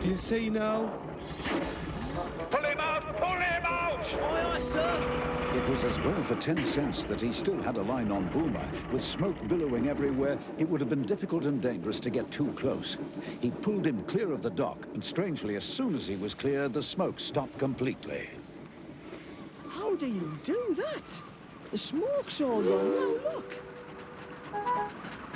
Do you see now? Pull him out! Pull him out! Aye, aye, sir. It was as well for 10 cents that he still had a line on Boomer. With smoke billowing everywhere, it would have been difficult and dangerous to get too close. He pulled him clear of the dock, and strangely, as soon as he was clear, the smoke stopped completely. How do you do that? The smoke's all gone now, look.